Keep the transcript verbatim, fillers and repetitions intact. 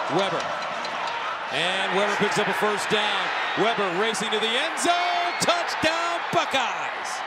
Weber. And Weber picks up a first down. Weber racing to the end zone. Touchdown, Buckeyes.